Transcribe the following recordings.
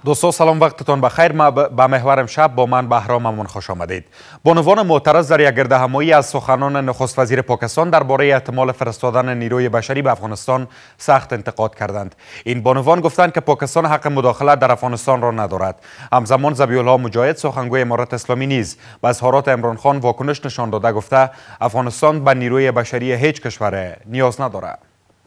دوستان سلام، وقتتان بخیر. به محور امشب با من بهرام خوش آمدید. بانوان معترض در یک گردهمایی از سخنان نخست وزیر پاکستان درباره احتمال فرستادن نیروی بشری به افغانستان سخت انتقاد کردند. این بانوان گفتند که پاکستان حق مداخلت در افغانستان را ندارد. همزمان ذبیح الله مجاهد سخنگوی امارت اسلامی نیز به اظهارات عمران خان واکنش نشان داده گفته افغانستان به نیروی بشری هیچ کشور نیاز ندارد.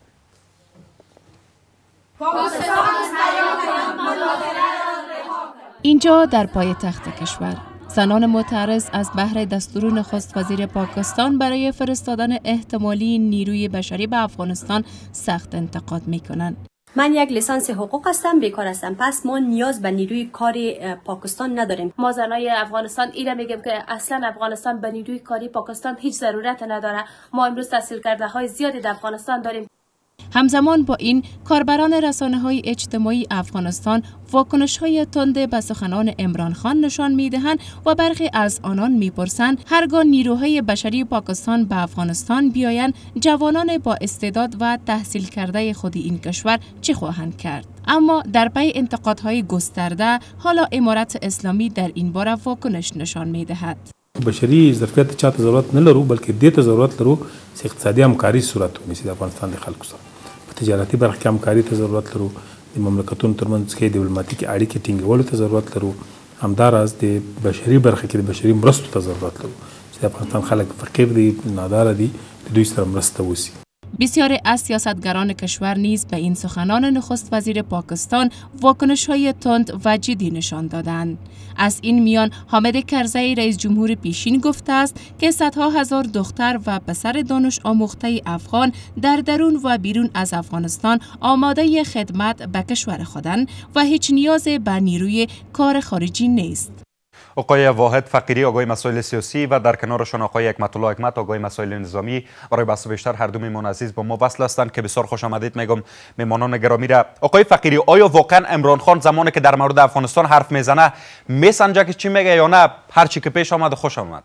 اینجا در پایتخت کشور زنان معترض از بهر دستور نخست وزیر پاکستان برای فرستادن احتمالی نیروی بشری به افغانستان سخت انتقاد می‌کنند. من یک لیسانس حقوق هستم، بیکار هستم، پس ما نیاز به نیروی کاری پاکستان نداریم. ما زنای افغانستان اینا میگیم که اصلا افغانستان به نیروی کاری پاکستان هیچ ضرورت نداره. ما امروز تحصیل کرده های زیادی در افغانستان داریم. همزمان با این کاربران رسانه‌های اجتماعی افغانستان واکنش‌های تند به سخنان عمران خان نشان می‌دهند و برخی از آنان می‌پرسند هرگاه نیروهای بشری پاکستان به افغانستان بیایند جوانان با استعداد و تحصیل کرده خود این کشور چه خواهند کرد. اما در پی انتقادهای گسترده حالا امارت اسلامی در این باره واکنش نشان می‌دهد. بشری ظرفیت چاته ضرورت نه لرو، بلکې دې ته ضرورت لرو چې اقتصادي همکاري صورت ونیسي د افغانستان د خلکو سره. په تجارتي برخه کې همکاري ته ضرورت لرو، د مملکتونو ترمنځ کې ډیپلوماټیکي اړیکې ټینګولو ته ضرورت لرو، همداراز د بشري برخه کې د بشري مرستو ته ضرورت لرو چې د افغانستان خلک فقیر دي، ناداره دي، د دوی سره مرسته وشي. بسیاری از سیاستگران کشور نیز به این سخنان نخست وزیر پاکستان واکنش‌های تند و جدی نشان دادند. از این میان حامد کرزی رئیس جمهور پیشین گفته است که صدها هزار دختر و پسر دانش آموخته افغان در درون و بیرون از افغانستان آماده خدمت به کشور خودند و هیچ نیاز به نیروی کار خارجی نیست. آقای واحد فقیری آقای مسائل سیاسی و در کنارشان آقای حکمت الله حکمت آقای مسائل نظامی برای بحث بیشتر هر دو میهمان عزیز با ما وصل هستند که بسیار خوش آمدید میگم میهمانان گرامی را. آقای فقیری، آیا واقعا عمران خان زمانی که در مورد افغانستان حرف میزنه میسنجه که چی میگه یا نه هر چی که پیش آمد خوش آمد؟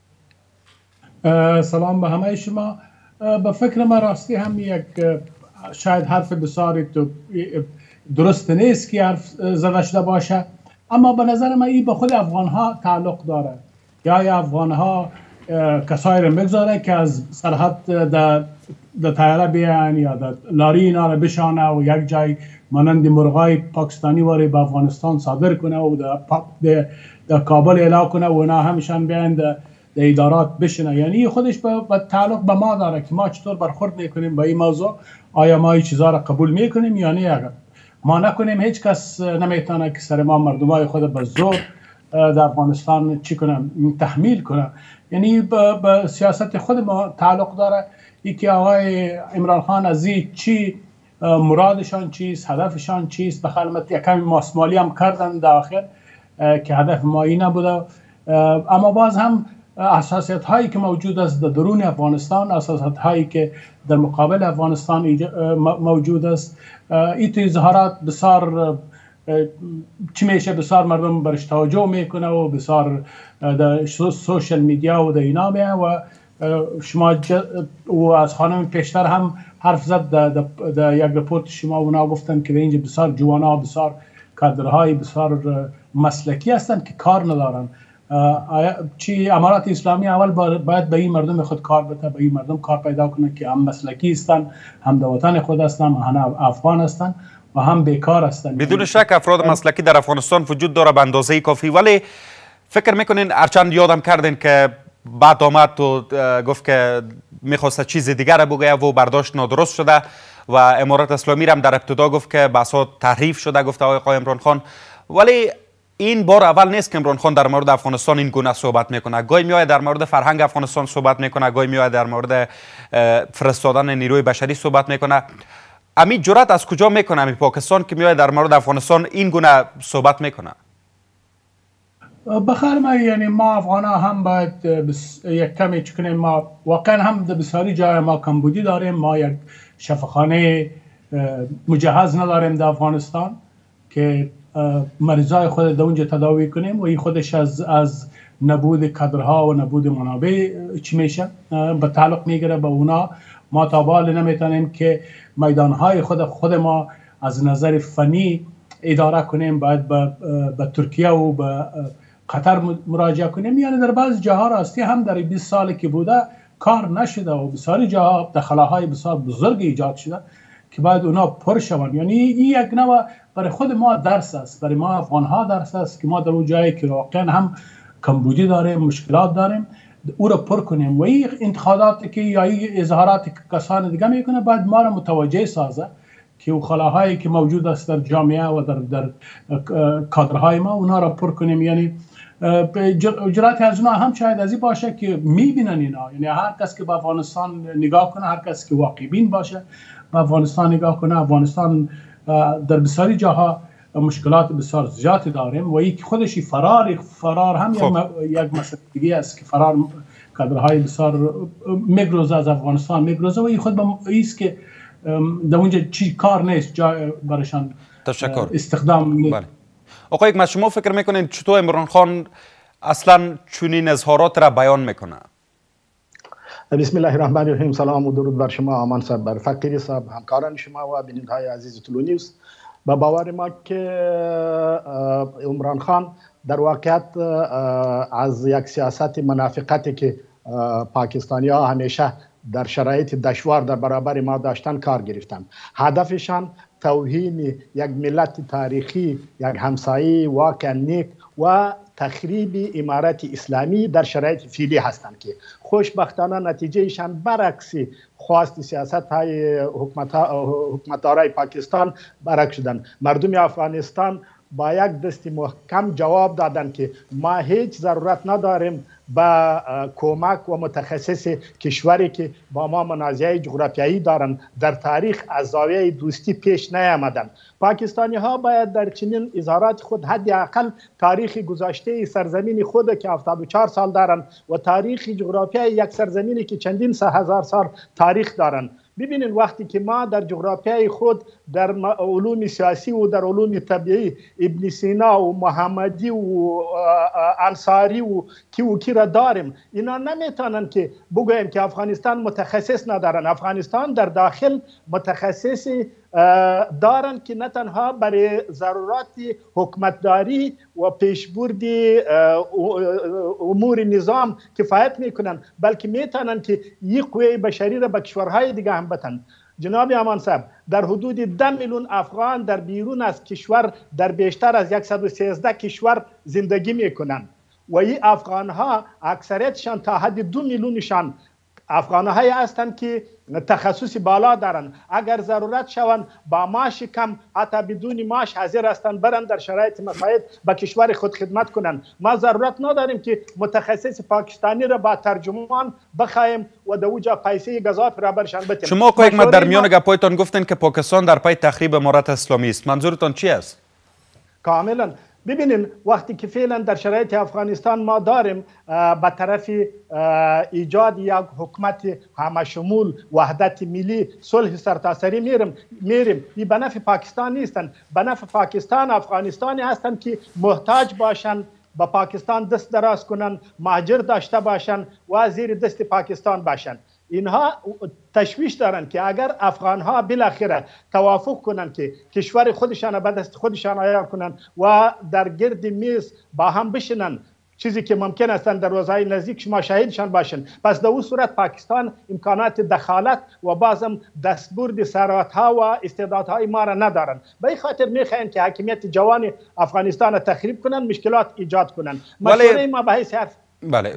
سلام به همه شما. به فکر من راستی هم یک شاید حرف بسیاری تو درست نیست که حرف زده شده باشه، اما به نظر من این به خود افغان ها تعلق داره. یا افغان ها کسایی رو میگذاره که از سرحد در طیاره بیان یا در لاری اینا رو بشانه و یک جای مانند مرغای پاکستانی واری به افغانستان صادر کنه و در کابل اعلام کنه و اونا همیشان بیان در ادارات بشنه. یعنی خودش به تعلق به ما داره که ما چطور برخورد میکنیم با این موضوع. آیا ما این چیزها رو قبول میکنیم یا نه؟ اگر ما نکنیم هیچ کس نمیتونه که سر ما مردمای خود به زور در افغانستان چی کنه، تحمیل کنه. یعنی به سیاست خود ما تعلق داره. یکی آقای عمران خان از این چی مرادشان چیست، هدفشان چیست، به خلمت یکم ماسمالی هم کردن در آخر که هدف ما این نبوده. اما باز هم اساسیت هایی که موجود است در درون افغانستان، اساسیت هایی که در مقابل افغانستان موجود است، این اظهارات بسیار چی میشه، بسیار مردم برش توجه میکنه و بسیار در سوشل میدیا و در اینا میه و شما و از خانم پیشتر هم حرف زد در یک رپورت شما اونا گفتن که اینجا بسیار جوانا بسیار کادرهای بسیار مسلکی هستند که کار ندارن. چی امارات اسلامی اول باید به این مردم خود کار بده، به این مردم کار پیدا کنه که هم مسلکی هستن، هم در وطن خود هستن، هم افغان هستن و هم بیکار هستن. بدون شک افراد مسلکی در افغانستان وجود داره به اندازه کافی، ولی فکر میکنین هرچند یادم کردین که بعد آمد و گفت که میخواست چیز دیگر بگه و برداشت نادرست شده و امارت اسلامی هم در ابتدا گفت که بحثا تحریف شده، گفت آقای عمران خان. ولی این بار اول نیست که عمران خان در مورد افغانستان این گونه صحبت میکنه. گاهی میاد در مورد فرهنگ افغانستان صحبت میکنه، گاهی میاد در مورد فرستادن نیروی بشری صحبت میکنه. امی جرأت از کجا میکنه امی پاکستان که میاد در مورد افغانستان این گونه صحبت میکنه؟ بخیر ما یعنی ما افغان ها هم باید یک کمی چکنیم. ما واقعا هم در بسیاری جای ما کمبودی داریم، ما یک شفاخانه مجهز نداریم در افغانستان که مریضای خود در اونجا تداوی کنیم و این خودش از نبود کادرها و نبود منابع چی میشه به تعلق میگیره به اونا. ما تا به حال نمیتونیم که میدانهای خود ما از نظر فنی اداره کنیم، باید به ترکیه و به قطر مراجعه کنیم. یعنی در بعض جاها راستی هم در 20 سالی که بوده کار نشده و بسیاری جاها دخلاهای بسیار بزرگ ایجاد شده که باید اونا پر شوند. یعنی این یک نوع برای خود ما درس است، برای ما افغان‌ها درس است که ما در اون جایی که واقعا هم کمبودی داریم، مشکلات داریم، او را پر کنیم. و این انتقاداتی که یا این اظهاراتی که کسان دیگه میکنه باید ما را متوجه سازه که او خلاهایی که موجود است در جامعه و در کادرهای ما اونا را پر کنیم. یعنی اجراتی از اونا هم شاید از این باشه که میبینن اینا، یعنی هر کس که به افغانستان نگاه کنه، هر کس که واقع بین باشه به افغانستان نگاه کنه، افغانستان در بسیاری جاها مشکلات بسیار زیادی داریم و یک خودشی فرار هم یک مسئله دیگه است که فرار کادرهای بسیار میگروزه از افغانستان میگروزه و این خود ایست که در اونجا چی کار نیست جای برایشان استخدام نیست. بله. آقای حکمت، شما فکر میکنید چطور عمران خان اصلا چنین اظهارات را بیان میکنه؟ بسم الله الرحمن الرحیم. سلام و درود بر شما، امان صاحب، بر فقیری صاحب، همکاران شما و بینندگان عزیز طلوع نیوز. با باور ما که عمران خان در واقعیت از یک سیاست منافقتی که پاکستانی ها همیشه در شرایط دشوار در برابر ما داشتن کار گرفتن. هدفشان توهین یک ملت تاریخی، یک همسایه واقعا نیک و تخریب امارت اسلامی در شرایط فعلی هستند که خوشبختانه نتیجهشان برعکس خواست سیاست های حکومتدارای پاکستان برعکس شدن. مردم افغانستان با یک دست محکم جواب دادن که ما هیچ ضرورت نداریم با کمک و متخصص کشوری که با ما منازعه جغرافیایی دارن، در تاریخ از زاویه دوستی پیش نیامدن. پاکستانی ها باید در چنین اظهارات خود حداقل تاریخ گذشته سرزمین خود که 74 سال دارن و تاریخ جغرافیایی یک سرزمینی که چندین هزار سال تاریخ دارن. ببینید وقتی که ما در جغرافیای خود در علوم سیاسی و در علوم طبیعی ابن سینا و محمدی و انصاری و کی را داریم، اینا نمیتونن که بگویم که افغانستان متخصص ندارن. افغانستان در داخل متخصص دارن که نه تنها برای ضرورات حکومتداری و پیشبرد امور نظام کفایت میکنن، بلکه میتونن که یک قوه بشری را به کشورهای دیگه هم بتن. جناب امان صاحب، در حدود 10 میلیون افغان در بیرون از کشور در بیشتر از 113 کشور زندگی میکنن و این افغان ها اکثریتشان تا حد 2 میلیونشان افغان هایی هستند که تخصصی بالا دارن. اگر ضرورت شوند با معاش کم حتی بدون معاش حاضر هستند برن در شرایط مساعد به کشور خود خدمت کنند. ما ضرورت نداریم که متخصص پاکستانی را با ترجمان بخوایم و در اوجا پیسه گزاف را برشان بتیم. شما آقای حکمت در میان گپایتان گفتین که پاکستان در پی تخریب امارت اسلامی است. منظورتان چی است؟ کاملا ببینین وقتی که فعلا در شرایط افغانستان ما داریم به طرف ایجاد یک حکومت همشمول، وحدت ملی، صلح سرتاسری میریم. این به نفع پاکستان نیستن، به نفع پاکستان افغانستانی هستند که محتاج باشن به پاکستان دست دراز کنن، مهاجر داشته باشن و زیر دست پاکستان باشن. اینها تشویش دارن که اگر افغان ها بالاخره توافق کنن که کشور خودشان به دست خودشان عیار کنن و در گرد میز با هم بشینن، چیزی که ممکن است در روزهای نزدیک شما شاهدشان باشن، پس در اون صورت پاکستان امکانات دخالت و بازم دستبرد ثروت‌ها و استعدادهای ما را ندارن. به این خاطر میخواین که حاکمیت جوان افغانستان را تخریب کنن، مشکلات ایجاد کنن. مشوره ما به حیث حرف بله.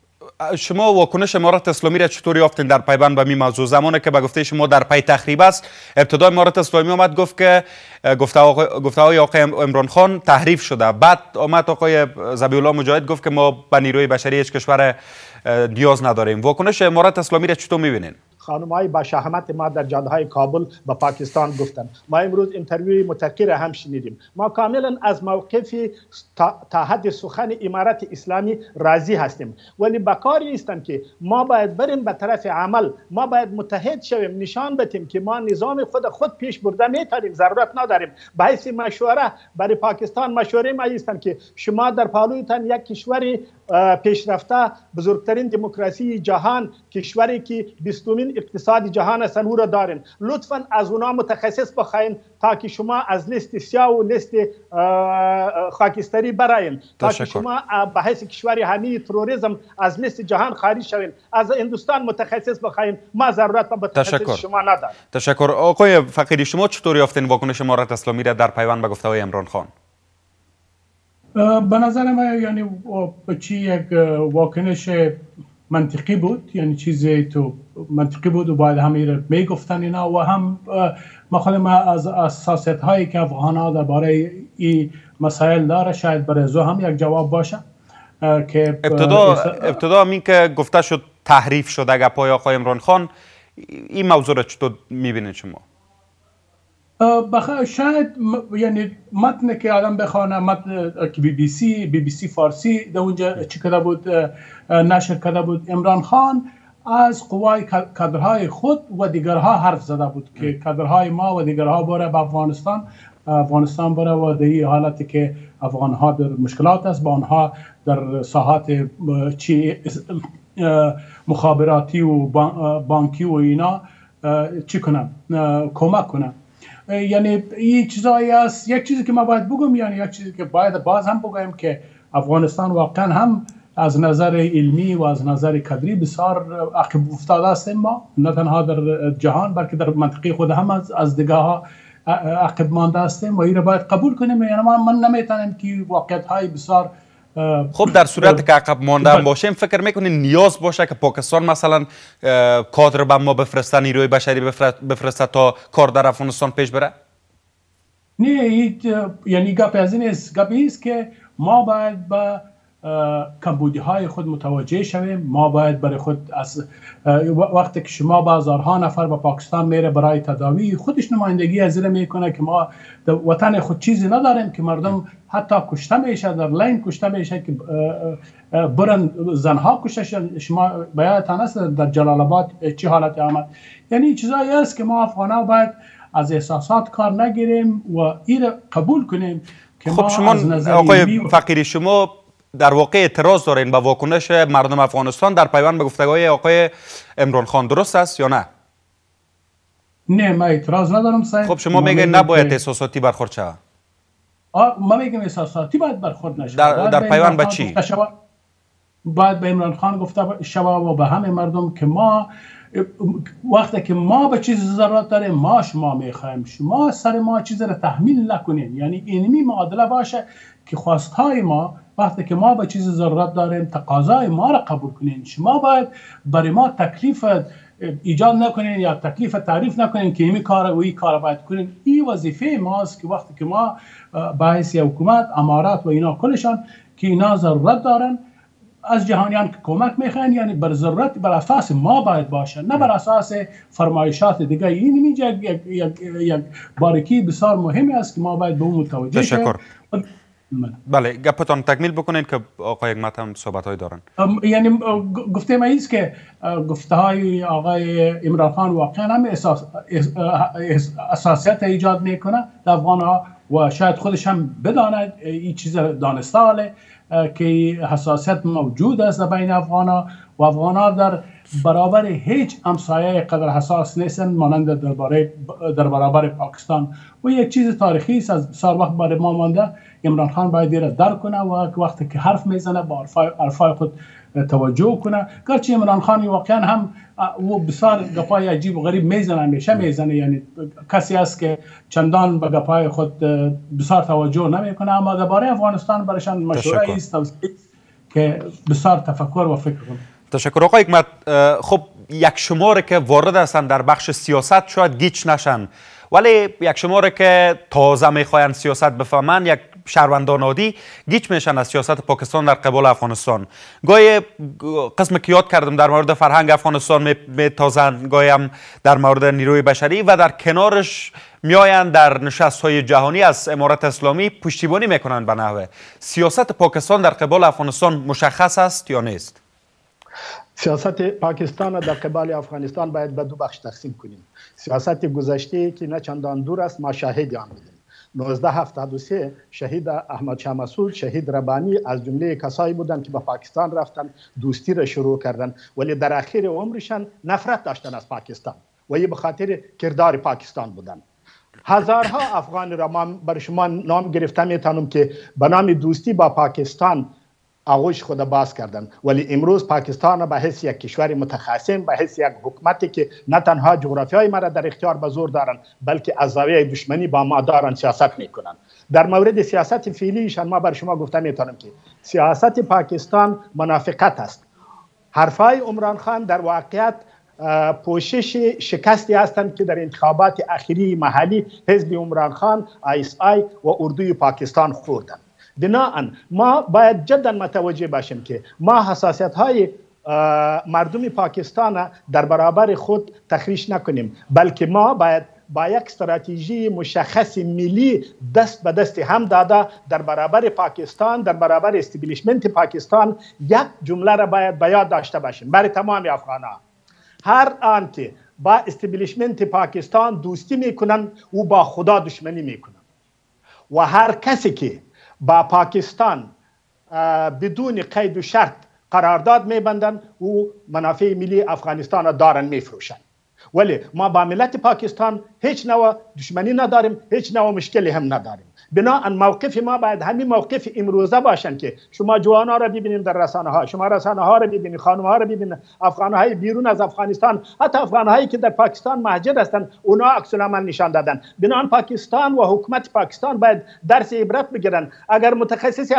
شما واکنش امارت اسلامی را چطوری یافتین در پیوند به این موضوع؟ زمانی که به گفته شما در پی تخریب است، ابتدا امارت اسلامی آمد گفت که گفته‌های آقای عمران خان تحریف شده، بعد آمد آقای ذبیح الله مجاهد گفت که ما به نیروی بشری هیچ کشور نیاز نداریم. واکنش امارت اسلامی را چطور می‌بینین؟ خانم‌های با شهامت ما در جاده‌های کابل به پاکستان گفتن. ما امروز اینترویوی متکر هم شنیدیم. ما کاملا از موقف تا حد سخن امارت اسلامی راضی هستیم، ولی بکاری نیستن که ما باید بریم به طرف عمل. ما باید متحد شویم، نشان بدیم که ما نظام خود پیش برده میتونیم، ضرورت نداریم. به حیث مشوره برای پاکستان مشوره ما هستند که شما در پالویتان یک کشور پیشرفته، بزرگترین دموکراسی جهان، کشوری که 20مین اقتصاد جهان هستن او را دارین. لطفا از اونا متخصص بخواین تا که شما از لیست سیاه و لیست خاکستری براین، تا که شما به حیث کشور حامی تروریسم از لیست جهان خارج شوین. از هندوستان متخصص بخواین، ما ضرورت به متخصص شما نداریم. تشکر. آقای فقیری، شما چطور یافتین واکنش امارت اسلامی را در پیوند به گفته‌های عمران خان؟ به نظر من یعنی یک واکنش منطقی بود، یعنی چیزی تو منطقی بود و باید همه را میگفتن اینا. و هم ما از اساسیت هایی که افغان ها درباره این مسائل داره شاید برای زو هم یک جواب باشه که ابتدا همین که گفته شد تحریف شده گپای آقای عمران خان، این موضوع را چطور میبینید شما؟ شاید یعنی متن که آدم بخوانه، متن که بی بی سی فارسی در اونجا چی کرده بود، نشر کرده بود، عمران خان از قوای کادرهای خود و دیگرها حرف زده بود که کادرهای ما و دیگرها بره به افغانستان بره و در این حالتی که افغانها در مشکلات است، با آنها در ساحات مخابراتی و بانکی و اینا چی کنم، کمک کنم. یعنی این چیزایی است. یک چیزی که ما باید بگم، یعنی یک چیزی که باید باز هم بگم که افغانستان واقعا هم از نظر علمی و از نظر کادری بسیار عقب افتاده هستیم ما، نه تنها در جهان بلکه در منطقه خود هم از دیگه ها عقب مانده هستیم و این را باید قبول کنیم. یعنی من نمیتونم که واقعیت های بسیار خب در صورت که عقب مانده هم باشیم، فکر میکنین نیاز باشه که پاکستان مثلا کادر به ما بفرسته، نیروی بشری بفرسته تا کار در افغانستان پیش بره؟ نه، یعنی گپ از این است. گپ است که ما باید به کمبودی های خود متوجه شویم. ما باید برای خود از وقتی که شما بازارها نفر به پاکستان میره برای تداوی، خودش نمایندگی از این میکنه که ما در وطن خود چیزی نداریم، که مردم حتی کشته میشه، در لین کشته میشه، که برن زنها کشته شدن. شما بیانتان است در جلال آباد چی حالت آمد. یعنی چیزایی است که ما افغان‌ها باید از احساسات کار نگیریم و این قبول کنیم که خب ما شما از نظر آقای فقیری، شما در واقع اعتراض دارین به واکنش مردم افغانستان در پیوند به گفتگوهای آقای عمران خان، درست است یا نه؟ نه، من اعتراض ندارم صاحب. خب شما میگین نباید احساساتی برخورد شود. ما میگم احساساتی باید برخورد نشه. در پیوند به چی؟ باید به عمران خان گفته شود و به همه مردم که ما وقتی که ما به چیز ضرورت داریم، ما شما میخوایم، شما سر ما چیز را تحمیل نکنین. یعنی اینمی معادله باشه که خواستهای ما وقتی که ما به چیز ضرورت داریم، تقاضای ما را قبول کنین. شما باید برای ما تکلیف ایجاد نکنین یا تکلیف تعریف نکنین که این کار و این کار باید کنین. این وظیفه ماست که وقتی که ما به حیث حکومت، امارات و اینا کلشان که اینا ضرورت دارن از جهانیان که کمک میخواین، یعنی بر ضرورت بر اساس ما باید باشه، نه بر اساس فرمایشات دیگه. این یک باریکی بسیار مهمی است که ما باید به اون متوجه شیم. تشکر. بله، گپتان تکمیل بکنین که آقای حکمت هم صحبت‌های دارن. یعنی گفته ما ایست که گفته‌های آقای عمران خان واقعا هم اساسیت ایجاد میکنه در افغان‌ها و شاید خودش هم بداند این چیز دانسته حاله که حساسیت موجود است بین افغان‌ها و افغان‌ها در برابر هیچ همسایه قدر حساس نیستن مانند در برابر پاکستان. و یک چیز تاریخی است، از بسیار وقت برای ما مانده. عمران خان باید دیره درک کنه و وقتی که حرف میزنه با حرفای خود توجه کنه. گرچه عمران خان واقعا هم و بسیار گپای عجیب و غریب میزنه، یعنی کسی است که چندان به گپای خود بسیار توجه نمیکنه، اما درباره افغانستان برایشان مشوره است که بسیار تفکر و فکر کنه. تشکر آقای حکمت. خب یک شماره که وارد هستن در بخش سیاست شاید گیج نشن، ولی یک شماره که تازه میخواین سیاست بفهمن، یک شهروندان عادی گیج میشن از سیاست پاکستان در قبال افغانستان. گاهی قسم که یاد کردم در مورد فرهنگ افغانستان میتازن، گاهی هم در مورد نیروی بشری و در کنارش میآیند در نشست‌های جهانی از امارت اسلامی پشتیبانی میکنن به نحوه. سیاست پاکستان در قبال افغانستان مشخص است یا نیست؟ سیاست پاکستان در قبال افغانستان باید به دو بخش تقسیم کنیم. سیاست گذشته که نه چندان دور است، ما شاهد آن بودیم. 1973 شهید احمد شاه مسعود، شهید ربانی از جمله کسایی بودند که به پاکستان رفتن، دوستی را شروع کردن، ولی در اخیر عمرشان نفرت داشتن از پاکستان و این به خاطر کردار پاکستان بودند. هزارها افغان را من بر شما نام گرفته میتونم که به نام دوستی با پاکستان آغوش خود باز کردن، ولی امروز پاکستان به حیث یک کشور متخاصم، به حیث یک حکومتی که نه تنها جغرافیای ما را در اختیار به زور دارن بلکه از زاویه دشمنی با ما دارن سیاست میکنن. در مورد سیاست فعلیشان ما بر شما گفته میتونم که سیاست پاکستان منافقت است. حرفای عمران خان در واقعیت پوشش شکستی هستند که در انتخابات اخیری محلی حزب عمران خان، ISI و اردوی پاکستان خوردند. بناهن ما باید جدا متوجه باشیم که ما حساسیت های مردم پاکستان در برابر خود تخریش نکنیم، بلکه ما باید با یک استراتژی مشخص ملی دست به دست هم داده در برابر پاکستان، در برابر استبلیشمنت پاکستان یک جمله را باید به یاد داشته باشیم برای تمام افغان‌ها. هر آن که با استبلیشمنت پاکستان دوستی میکنن او با خدا دشمنی میکنن و هر کسی که با پاکستان بدون قید و شرط قرارداد میبندن او منافع ملی افغانستان را دارن میفروشن. ولی ما با ملت پاکستان هیچ نوع دشمنی نداریم، هیچ نوع مشکلی هم نداریم. بناهن موقف ما باید همین موقف امروزه باشن که شما جوانها را ببینید در رسانه ها، شما رسانه ها را ببینید، خانم ها را ببینید، افغان های بیرون از افغانستان، حتی افغان هایی که در پاکستان مهاجر هستند اونا عکس العمل نشان دادن. بناهن پاکستان و حکومت پاکستان باید درس عبرت بگیرن. اگر متخصص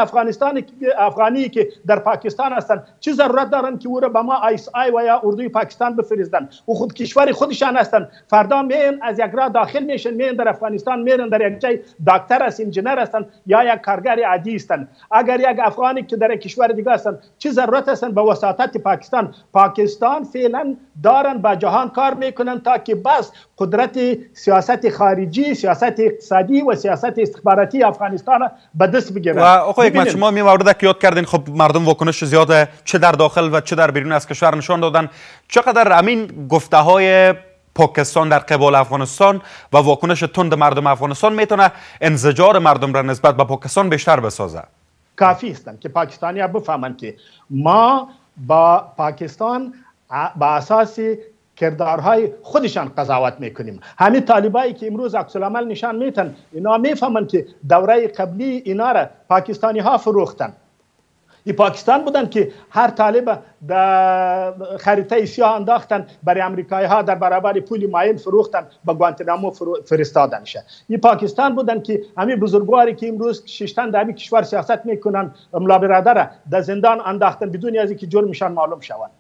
افغانی که در پاکستان هستند چه ضرورت دارن که او را به ما ISI و یا اردوی پاکستان بفرستن؟ او خود کشور خودشان هستند. فردا میان از یک راه داخل میشن، میان در افغانستان، میرن در یک جای دکتر انجینر هستند یا یک کارگر عادی هستند. اگر یک افغانی که در کشور دیگه هستند چه ضرورت هستند به وساطت پاکستان فعلا دارن با جهان کار میکنن تا که بس قدرت سیاست خارجی، سیاست اقتصادی و سیاست استخباراتی افغانستان به دست بگیرن. و آقای حکمت شما می مورد که یاد کردین خب مردم واکنش زیاد چه در داخل و چه در بیرون از کشور نشان دادن. چقدر امین گفته های پاکستان در قبال افغانستان و واکنش تند مردم افغانستان میتونه انزجار مردم را نسبت به پاکستان بیشتر بسازه؟ کافی است که پاکستانی ها بفهمند که ما با پاکستان با اساس کردارهای خودشان قضاوت میکنیم. همین طالبایی که امروز عکس العمل نشان میتن اینا میفهمند که دوره قبلی اینا را پاکستانی ها فروختن. این پاکستان بودن که هر طالب در خریطه سیاه انداختن برای امریکایی ها در برابر پول ماین فروختن به گوانتنامو فرستادن شه. این پاکستان بودن که همین بزرگواری که امروز ششتن در کشور سیاست میکنن ملا برادر در زندان انداختن بدون از اینکه جرمشان معلوم شود.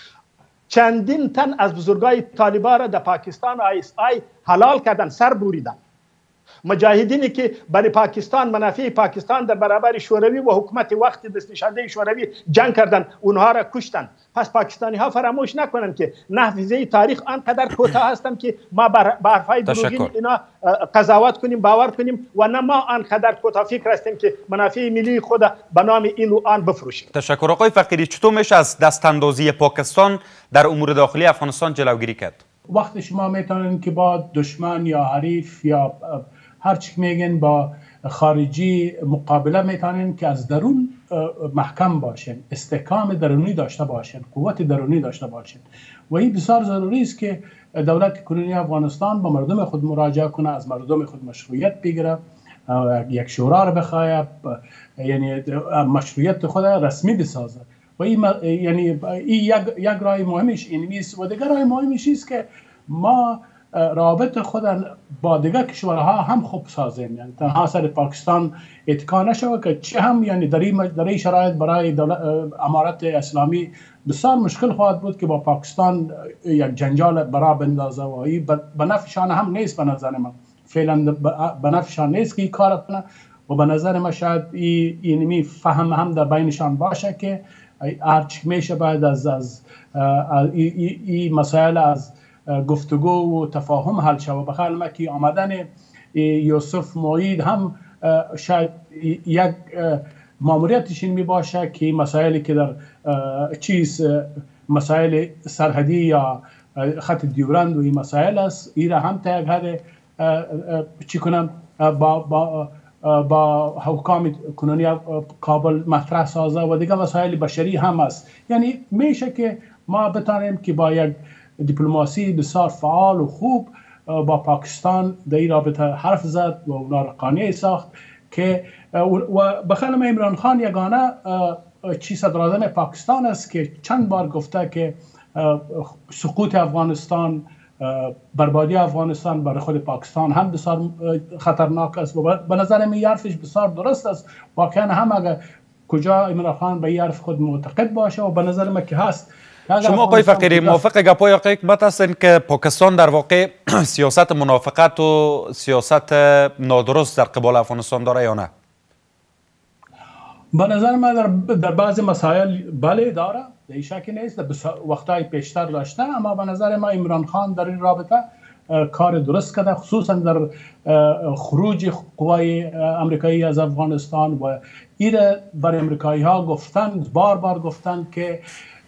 چندین تن از بزرگای طالبان را در پاکستان ISI حلال کردن، سر بریدن. مجاهدینی که برای پاکستان، منافع پاکستان در برابر شوروی و حکومت وقت دست نشانده شوروی جنگ کردن، اونها را کشتن. پس پاکستانی ها فراموش نکنن که نحوه تاریخ آنقدر کوتاه هستن که ما بر حرفای دروغین اینا قضاوت کنیم، باور کنیم و نه ما آنقدر کوتاه فکر هستیم که منافع ملی خود به نام این و آن بفروشیم. تشکر. آقای فقیری، چطور میشه از دستاندازی پاکستان در امور داخلی افغانستان جلوگیری کرد؟ وقتی شما میتونین که با دشمن یا حریف یا هر چی میگن با خارجی مقابله میتونین که از درون محکم باشین، استحکام درونی داشته باشین، قوت درونی داشته باشین و این بسیار ضروری است که دولت کنونی افغانستان با مردم خود مراجعه کنه، از مردم خود مشروعیت بگیره، یک شورا را بخواه، یعنی مشروعیت خود رسمی بسازه و این یعنی یک راه مهمش این نیست و دیگر راه مهمش است که ما رابط خود با دیگر کشورها هم خوب سازیم. یعنی تنها سر پاکستان اتکا نشود که چه هم یعنی در این شرایط برای امارت اسلامی بسیار مشکل خواهد بود که با پاکستان یک جنجال برا بندازه و این به نفعشان هم نیست. به نظر من فعلا به نفعشان نیست که این کار کنه و به نظر من شاید این فهم هم در بینشان باشه که هرچی میشه بعد از این مسائل از گفتگو و تفاهم حل شود. بخیر ما که آمدن یوسف موعید هم شاید یک ماموریتش این می باشه که مسائلی که در مسائل سرحدی یا خط دیورند و این مسائل است این را هم تا یک حد چی کنم با حکام کنونی کابل مطرح سازه و دیگه مسائل بشری هم است. یعنی میشه که ما بتانیم که با یک دیپلماسی بسیار فعال و خوب با پاکستان در این رابطه حرف زد و اونا را قانع ساخت که و بخانم عمران خان یگانه چی صدر اعظم پاکستان است که چند بار گفته که سقوط افغانستان، بربادی افغانستان برای خود پاکستان هم بسیار خطرناک است و به نظر من حرفش بسیار درست است. واقعا هم اگر کجا عمران خان به حرف خود معتقد باشه و به نظر من که هست. شما آقای فقیری موافق گپای آقای حکمت هستین که پاکستان در واقع سیاست منافقت و سیاست نادرست در قبال افغانستان داره یا نه؟ به نظر من در بعض مسائل بله داره، در شکی نیست، وقتای پیشتر داشته، اما به نظر من عمران خان در این رابطه کار درست کرده، خصوصا در خروج قوای امریکایی از افغانستان و ایره بر امریکایی ها گفتن، بار بار گفتن که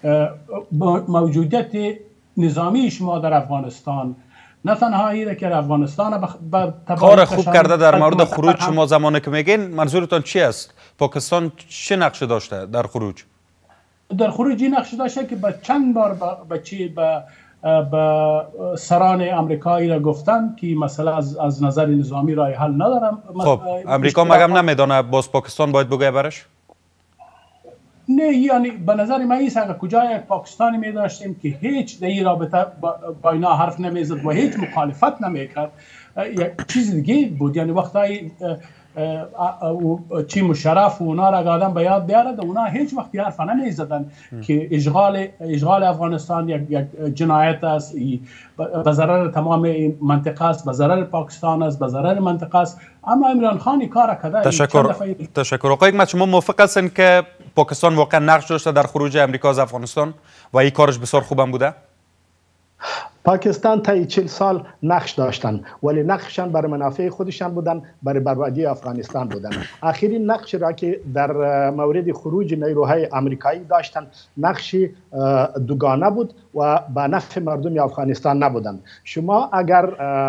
موجودیت نظامی شما در افغانستان نه تنها ایره که افغانستان کار خوب کرده. در مورد خروج شما زمانی که میگین منظورتان چی است؟ پاکستان چه نقش داشته در خروج؟ در خروج این نقش داشته که با چند بار به سران امریکایی را گفتن که مسئله از نظر نظامی راه حل ندارم. خب امریکا مگم نمیدانه باز پاکستان باید بگه برش؟ نه، یعنی به نظر من ایست اگر کجا یک پاکستانی می داشتیم که هیچ در این رابطه با اینا حرف نمیزد و هیچ مخالفت نمیکرد، یک چیز دیگه بود. یعنی وقتی چی مشرف و اونا را آدم به یاد بیارد، اونا هیچ وقت حرف نمیزدن که اشغال افغانستان یک جنایت است، به ضرر تمام منطقه است، به ضرر پاکستان است، به ضرر منطقه است. اما عمران خان کار کرده. تشکر. آقای حکمت شما موافق هستین که پاکستان واقعا نقش داشته در خروج امریکا از افغانستان و این کارش بسیار خوبم بوده؟ پاکستان تا 40 سال نقش داشتن، ولی نقششان برای منافع خودشان بودن، برای بربادی افغانستان بودن. آخرین نقش را که در مورد خروج نیروهای آمریکایی داشتن نقش دوگانه بود و به نفع مردم افغانستان نبودن. شما اگر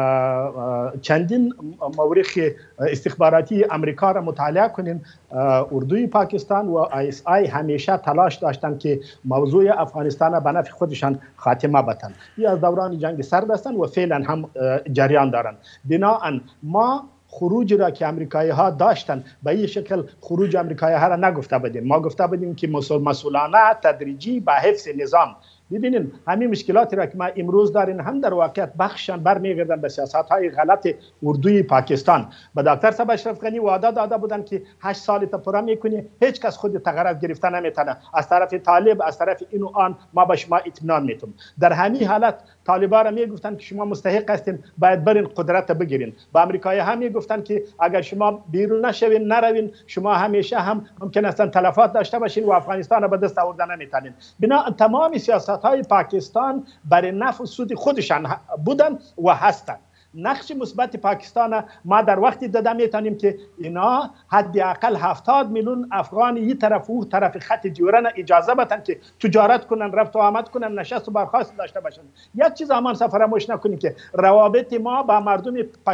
چندین مورخ استخباراتی آمریکا را مطالعه کنین، اردوی پاکستان و ISI همیشه تلاش داشتن که موضوع افغانستان به نفع خودشان خاتمه بدن. این از دوران جنگ سرد هستند و فعلا هم جریان دارند. بنابراین ما خروج را که امریکایی ها داشتن به این شکل خروج امریکایی ها را نگفته بودیم، ما گفته بودیم که مسئولانه تدریجی به حفظ نظام. ببینین همین مشکلاتی را که ما امروز داریم هم در واقعیت بخششان برمیگردن به سیاست‌های غلط اردوی پاکستان. به دکتر صاحب اشرف غنی وعده داده بودن که 8 سال تا پورا میکنی، هیچ کس خود تغرض گرفته نمیتونه، از طرف طالب از طرف این و آن ما به شما اطمینان میتونم. در همین حالت طالبان را میگفتن که شما مستحق هستین، باید برین قدرت بگیرین. با امریکایی هم میگفتن که اگر شما بیرون نشوین نروین، شما همیشه هم ممکن است تلفات داشته باشین و افغانستان را به دست آوردن نمیتونین. بنا تمام سیاست‌های پاکستان برای نفع و سود خودشان بودن و هستند. نقش مثبت پاکستان ما در وقتی داده میتونیم که اینا حداقل 70 میلیون افغان این طرف و اون طرف خط جوره اجازه بدن که تجارت کنن، رفت و آمد کنن، نشست و برخاست داشته باشن. یک چیز امان فراموش نکنیم که روابط ما با مردم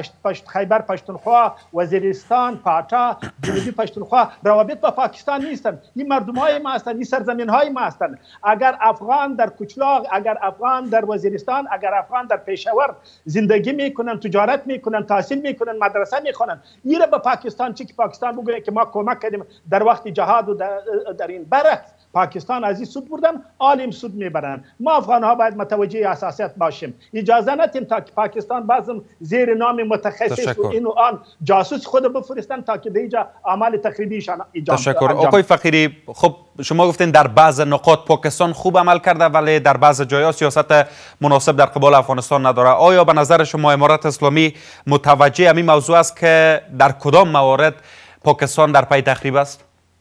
خیبر پشتونخوا، وزیرستان، پاتا، جنوبی پشتونخوا روابط با پاکستان نیستن. این مردم های ما هستند، این سرزمین های ما هستند. اگر افغان در کوچلاق، اگر افغان در وزیرستان، اگر افغان در پشاور زندگی میکنن، تجارت میکنن، تحصیل میکنن، مدرسه میخونن، ایره به پاکستان چی که پاکستان بگه که ما کمک کردیم در وقت جهاد و در این برعکس پاکستان از این سود بردن، عالم سود میبرن. ما افغان ها باید متوجه اساسیت باشیم. اجازه ندیم تا که پاکستان بعضم زیر نام متخصص و این و آن جاسوس خود بفرستن تا که دیجا اعمال تخریبیشان انجام. تشکر. آقای فقیری، خب شما گفتین در بعض نقاط پاکستان خوب عمل کرده ولی در بعض جاها سیاست مناسب در قبال افغانستان نداره. آیا به نظر شما امارات اسلامی متوجه همین موضوع است که در کدام موارد پاکستان در پی تخریب است؟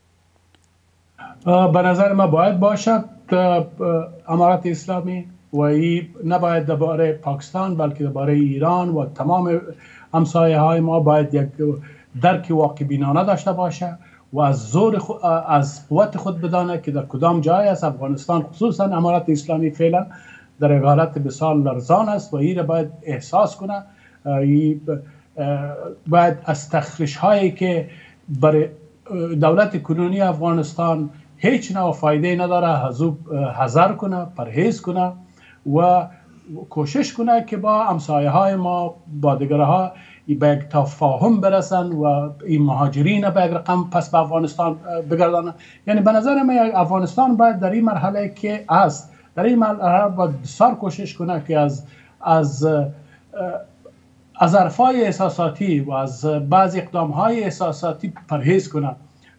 به نظر ما باید باشد امارات اسلامی و این نباید درباره پاکستان بلکه درباره ایران و تمام همسایه های ما باید یک درک واقع بینانه داشته باشه و از قوت خود بدانه که در کدام جای از افغانستان خصوصا امارات اسلامی فعلا در حالت بسیار لرزان است و این باید احساس کنه. باید از تخریش هایی که برای دولت کنونی افغانستان هیچ نوع فایده نداره حذر کنه، پرهیز کنه و کوشش کنه که با همسایه های ما، با دیگرها به یک تفاهم برسن و این مهاجرین به یک رقم پس به افغانستان بگردانن. یعنی به نظر من افغانستان باید در این مرحله که است، در این مرحله باید بسیار کوشش کنه که از حرفای احساساتی و از بعض اقدامهای احساساتی پرهیز کنه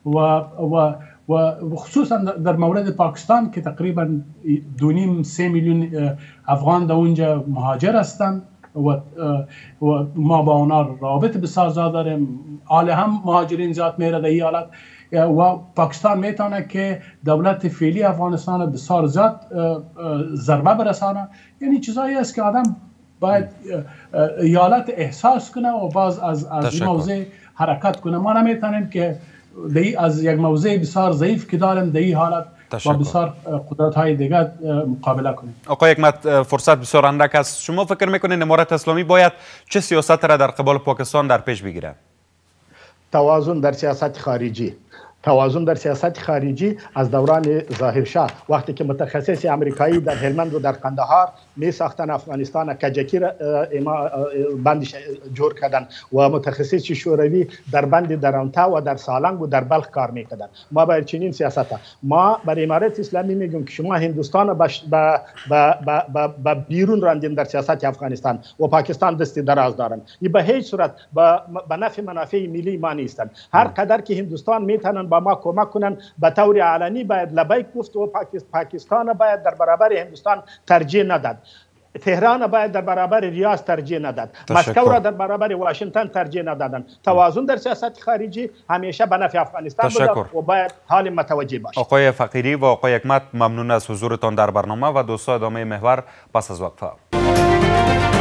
و خصوصا در مورد پاکستان که تقریبا 2.5-3 میلیون افغان در اونجا مهاجر هستند و ما با اونا رابط بسیار زیاد داریم. حال هم مهاجرین زیاد میره در این حالت و پاکستان میتونه که دولت فعلی افغانستان بسیار زیاد ضربه برسانه. یعنی چیزایی است که آدم باید حالت احساس کنه و باز از این موضوع حرکت کنه. ما نمیتونیم که از یک موضوع بسیار ضعیف که داریم در این حالت با بسیار قدرت های دیگر مقابله کنیم. آقای حکمت، فرصت بسیار اندک است. شما فکر میکنید امارت اسلامی باید چه سیاست را در قبال پاکستان در پیش بگیره؟ توازن در سیاست خارجی. توازن در سیاست خارجی از دوران ظاهرشاه وقتی که متخصص امریکایی در هلمند و در قندهار می ساختن افغانستان کجکی را بندش جور کردن و متخصص شوروی در بند درونتا و در سالنگ و در بلخ کار میکردن. ما باید چنین سیاست ما بر امارت اسلامی میگیم که شما هندوستان با بیرون راندین در سیاست افغانستان و پاکستان دستی دراز دارن. این به هیچ صورت به نفع منافع ملی ما نیستن. هر قدر که هندوستان میتونن با ما کمک کنن به طور علنی باید لبیک گفت و پاکستان باید در برابر هندوستان ترجیح نداد. تهران باید در برابر ریاض ترجیح نداد. مسکو را در برابر واشنگتن ترجیح ندادن. توازن در سیاست خارجی همیشه به نفع افغانستان بوده و باید حال متوجه باشید. آقای فقیری و آقای حکمت، ممنون از حضورتان در برنامه و دوستان ادامه محور پس از وقفه.